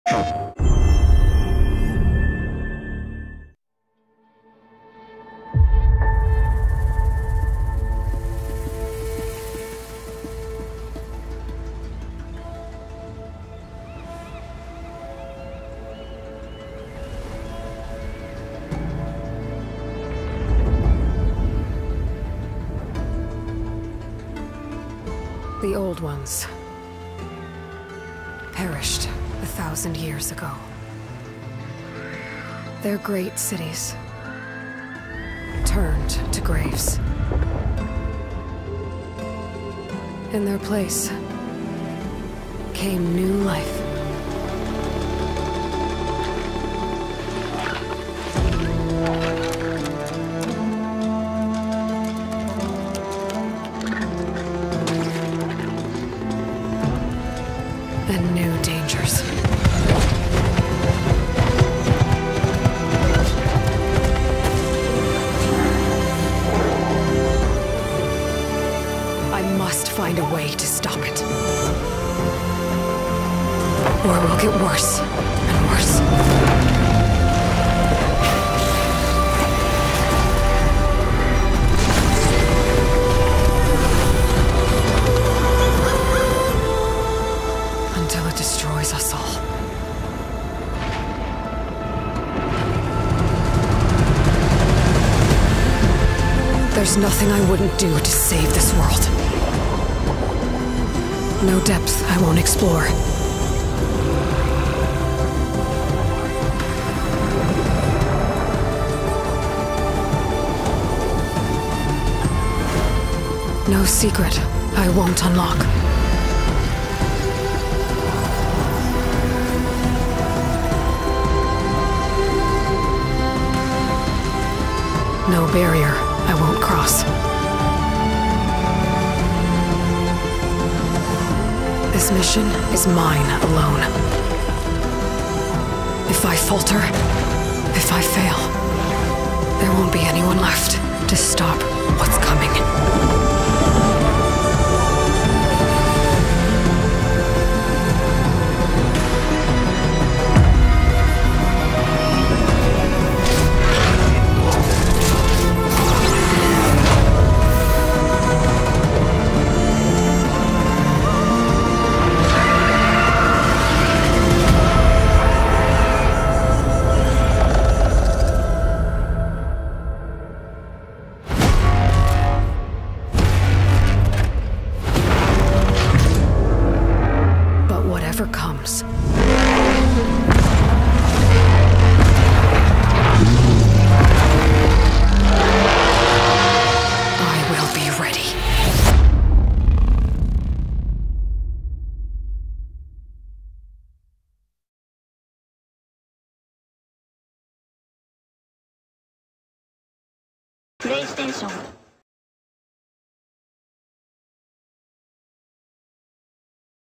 The old ones perished 1,000 years ago. Their great cities turned to graves. In their place came new life. And new dangers. I must find a way to stop it. Or it will get worse and worse. Until it destroys us all. There's nothing I wouldn't do to save this world. No depth I won't explore. No secret I won't unlock. No barrier I won't cross. This mission is mine alone. If I falter, if I fail, there won't be anyone left to stop what's coming. Whatever comes, I will be ready. PlayStation